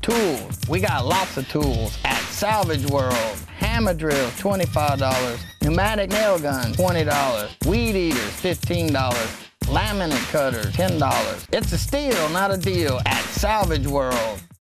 tools. We got lots of tools at Salvage World. Hammer drills, $25. Pneumatic nail guns, $20. Weed eaters, $15. Laminate cutters, $10. It's a steal, not a deal at Salvage World.